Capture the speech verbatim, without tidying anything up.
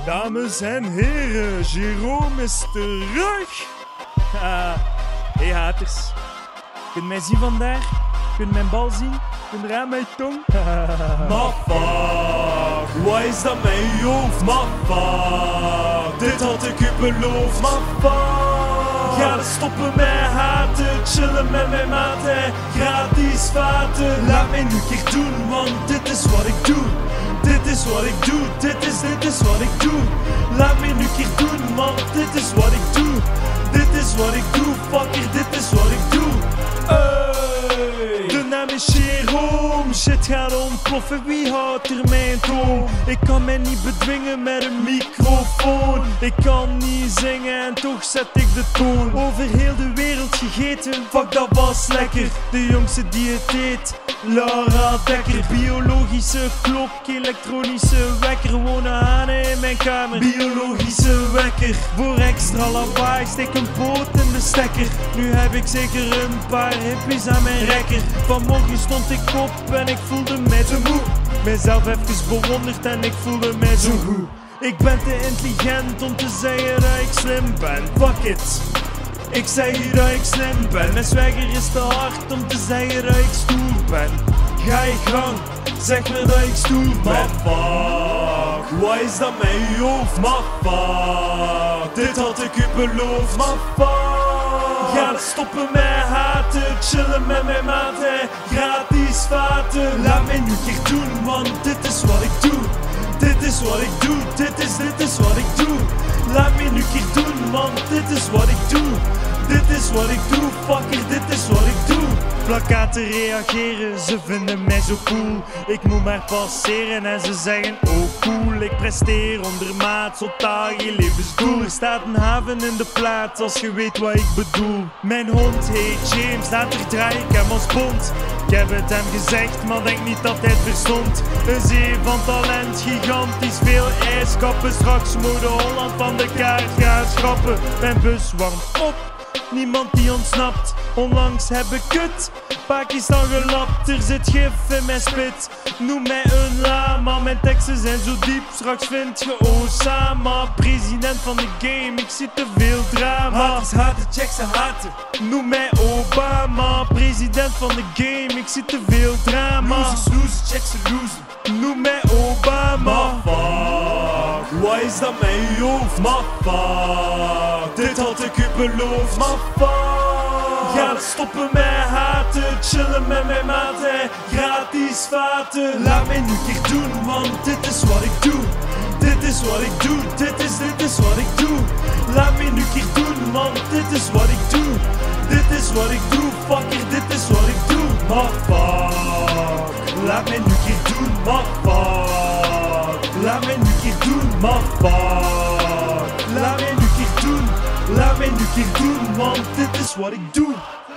Dames en heren, Jerome is terug. Uh, hey haters, kun je mij zien vandaag? Kun je mijn bal zien? Kun je aan mijn tong? Maar fuck, wat is dat met je hoofd? Maar fuck, dit had ik u beloofd. Maar fuck, ga stoppen met haten, chillen met mijn maten, gratis vaten. Laat mij nu keer doen, want dit is wat ik doe. Dit is wat ik doe, dit is, dit is wat ik doe. Laat mij nu keer doen, man, dit is wat ik doe. Dit is wat ik doe, fucker, dit is wat ik doe. Hey. De naam is Jerome, shit gaat ontploffen, wie houdt er mijn toon? Ik kan mij niet bedwingen met een microfoon. Ik kan niet zingen en toch zet ik de toon. Over heel de wereld gegeten, fuck dat was lekker. De jongste die het eet, Laura Dekker. Biologische klok, elektronische wekker. Wonen hanen in mijn kamer, biologische wekker. Voor extra lawaai steek een poot in de stekker. Nu heb ik zeker een paar hippies aan mijn rekker. Vanmorgen stond ik op en ik voelde mij te moe. Mijzelf even bewonderd en ik voelde mij zo goed. Ik ben te intelligent om te zeggen dat ik slim ben. Fuck it, ik zeg hier dat ik slim ben. Mijn zwijger is te hard om te zeggen dat ik stoer ben. Ga je gang, zeg me dat ik stoer ben. Maar fuck, wat is dat met je hoofd? Maar fuck, dit had ik u beloofd. Maar fuck, ga stoppen met haten, chillen met mijn maten, gratis vaten. Laat mij nu keer doen, want dit is wat ik doe. Dit is wat ik doe, dit is, dit is wat ik doe. Laat mij nu keer doen, man, dit is wat ik doe. Dit is wat ik doe, fucker, dit is wat ik doe. Plakkaten reageren, ze vinden mij zo cool. Ik moet maar passeren en ze zeggen oh cool. Ik presteer ondermaat, totaal geen levensdoel. Er staat een haven in de plaats, als je weet wat ik bedoel. Mijn hond heet James, later draai ik hem als bond. Ik heb het hem gezegd, maar denk niet dat hij het verstond. Een zee van talent, gigantisch veel ijskappen. Straks mode Holland van de kaart gaan schrappen. Mijn bus warmt op, niemand die ontsnapt. Onlangs heb ik het Pakistan gelapt. Er zit gif in mijn spit, noem mij een lama. Mijn teksten zijn zo diep, straks vind je Osama. President van de game, ik zie te veel drama. Haters haten, check ze haten, noem mij Obama. President van de game, ik zie te veel drama. Losers, losers, check ze losen, noem mij Obama. Maar fuck, wat is dat met je hoofd? Maar fuck, dit had ik u beloofd. Maar fuck, ga stoppen met haten, chillen met mijn maten, gratis vaten. Laat mij nu keer doen, want dit is wat ik doe. Dit is wat ik doe, dit is, dit is wat ik doe. Laat mij nu keer doen, want dit is wat ik doe. Dit is wat ik doe, fucker, dit is wat ik doe. Maar fuck, laat mij nu keer doen, maar fuck. Laat mij nu keer doen, maar fuck. Laat mij nu keer doen, laat mij nu keer doen, want dit is wat ik doe.